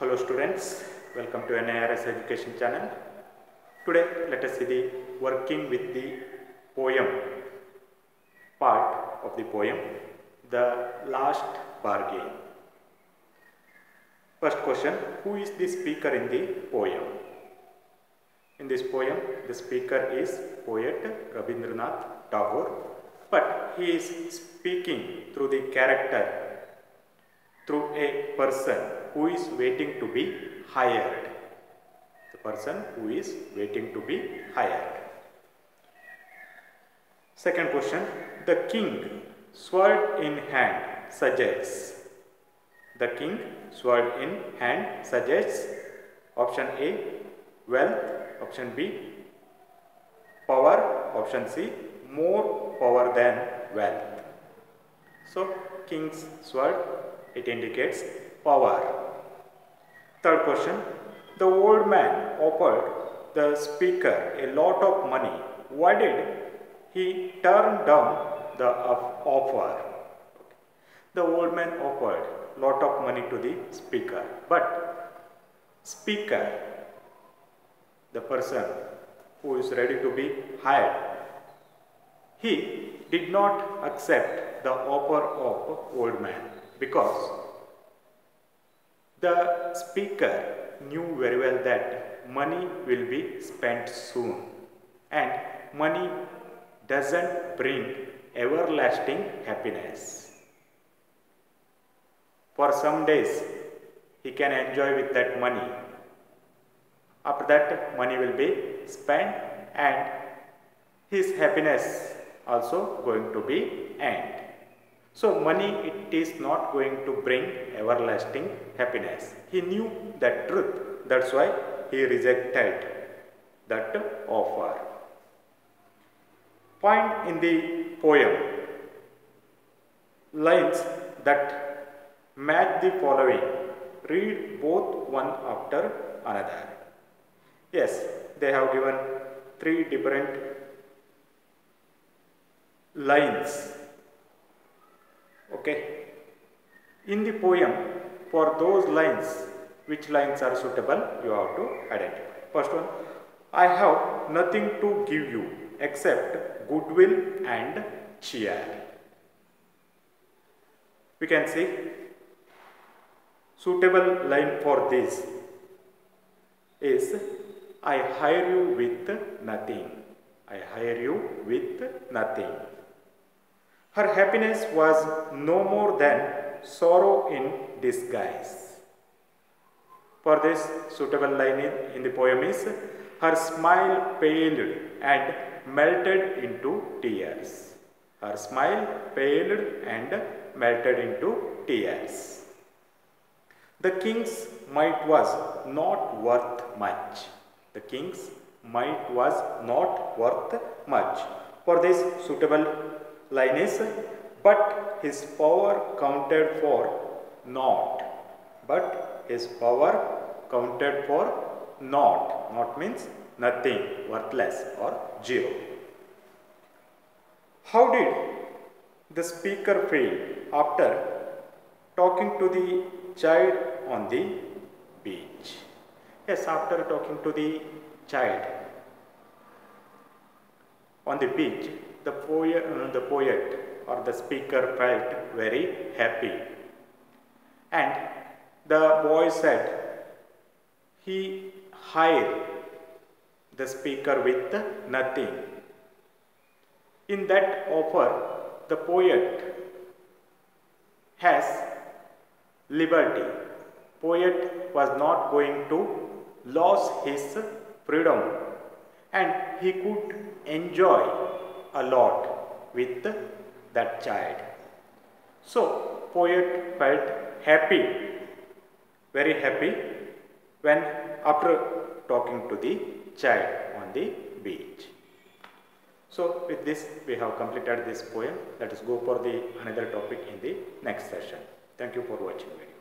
Hello students, welcome to NIRS Education channel. Today let us see the working with the poem part of the poem, The Last Bargain. First question, who is the speaker in the poem? In this poem, the speaker is poet Rabindranath Tagore, but he is speaking through the character, through a person who is waiting to be hired. The person who is waiting to be hired. Second question, the king, sword in hand, suggests. The king, sword in hand, suggests option A, wealth, option B, power, option C, more power than wealth. So, king's sword, it indicates power. Third question, the old man offered the speaker a lot of money. Why did he turn down the offer? The old man offered a lot of money to the speaker, but speaker, the person who is ready to be hired, he did not accept the offer of old man because the speaker knew very well that money will be spent soon and money doesn't bring everlasting happiness. For some days he can enjoy with that money. After that money will be spent and his happiness also going to be end. So money, it is not going to bring everlasting happiness. He knew that truth. That's why he rejected that offer. Find in the poem lines that match the following. Read both one after another. Yes, they have given three different lines. Okay. In the poem, for those lines, which lines are suitable, you have to identify. First one, I have nothing to give you except goodwill and cheer. We can see suitable line for this is I hire you with nothing. I hire you with nothing. Her happiness was no more than sorrow in disguise. For this suitable line in the poem is, her smile paled and melted into tears. Her smile paled and melted into tears. The king's might was not worth much. The king's might was not worth much. For this suitable line is, but his power counted for naught. But his power counted for naught. Naught means nothing, worthless or zero. How did the speaker feel after talking to the child on the beach? Yes, after talking to the child on the beach, the poet or the speaker felt very happy, and the boy said he hired the speaker with nothing. In that offer, the poet has liberty. Poet was not going to lose his freedom and he could enjoy a lot with that child. So poet felt happy, very happy when after talking to the child on the beach. So with this we have completed this poem. Let us go for the another topic in the next session. Thank you for watching video.